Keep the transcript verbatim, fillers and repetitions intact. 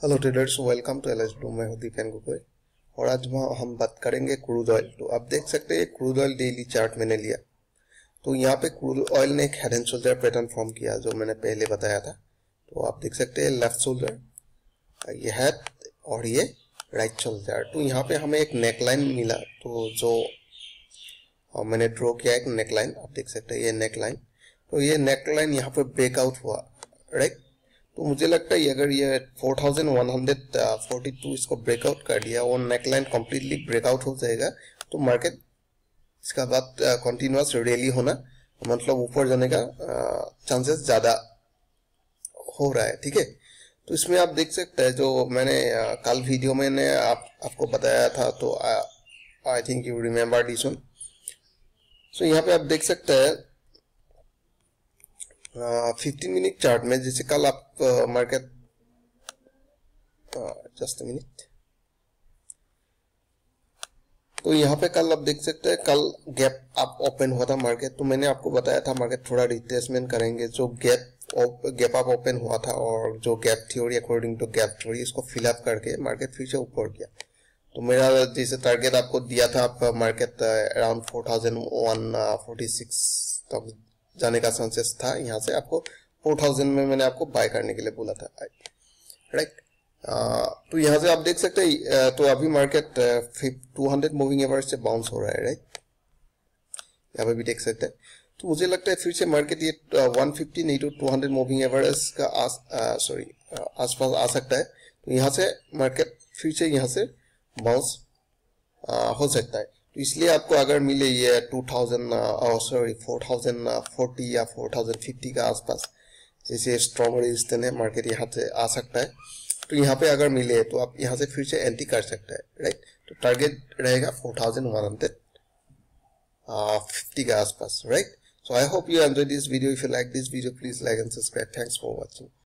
Hello traders, welcome to Aliceblue। मैं हूं दीपेन गोगोई और आज हम बात करेंगे क्रूड ऑयल। तो आप देख सकते हैं क्रूड ऑयल डेली चार्ट मैंने लिया। तो यहाँ पे क्रूड ऑयल ने एक head and shoulder pattern form किया जो मैंने पहले बताया था। तो आप देख सकते हैं लेफ्ट शोल्डर, ये हेड और ये राइट शोल्डर। तो यहाँ पे हमें एक नेकलाइन मिला, तो जो मैंने ड्रॉ किया एक नेकलाइन, आप देख सकते हैं ये नेकलाइन। तो ये नेकलाइन यहाँ पे ब्रेकआउट हुआ, राइट। तो मुझे लगता है अगर ये four thousand one hundred forty two इसको ब्रेकआउट कर दिया और नेकलाइन कंप्लीटली ब्रेकआउट हो जाएगा तो मार्केट इसका बाद कंटिन्यूअस रैली होना, मतलब ऊपर जाने का चांसेस ज़्यादा हो रहा है, ठीक है। तो इसमें आप देख सकते हैं जो मैंने uh, कल वीडियो में ने आप आपको बताया था, तो I think you remember this one. So यहाँ पे आप देख सकते हैं फिफ्टीन मिनट चार्ट में, जैसे कल आप मार्केट जस्ट मिनट, तो यहाँ पे कल आप देख सकते हैं कल गैप अप ओपन हुआ था मार्केट। तो मैंने आपको बताया था मार्केट थोड़ा रिट्रेसमेंट करेंगे। जो गैप गैप अप ओपन हुआ था और जो gap theory according to gap theory इसको फिलअप करके मार्केट फिर से ऊपर गया। तो मेरा जैसे टारगेट आपको दिया था, आप market around four thousand one forty six तक जाने का चांसेस था। यहाँ से आपको फोर थाउजेंड में मैंने आपको बाय करने के लिए बोला था, राइट। तो यहाँ से आप देख सकते हैं तो अभी market two hundred moving average से बाउंस हो रहा है, राइट। यहाँ पे भी देख सकते हैं। तो मुझे लगता है फिर से मार्केट ये वन फिफ्टी नहीं तो टू हंड्रेड मूविंग एवरेज का आस सॉरी आसपास आ सकता है। तो यहाँ से मार्केट फिर से यहाँ से बाउंस हो सकता है। तो इसलिए आपको अगर मिले ये two thousand sorry four thousand forty या फोर थाउजेंड फिफ्टी का आसपास, जैसे स्ट्रॉन्ग रेजिस्टेंस है, मार्केट यहाँ से आ सकता है। तो यहाँ पे अगर मिले तो आप यहाँ से फिर से एंट्री कर सकते हैं, राइट। तो टारगेट रहेगा four thousand one hundred fifty का आसपास, right. So I hope you enjoy this video. If you like this video please like and subscribe. Thanks for watching.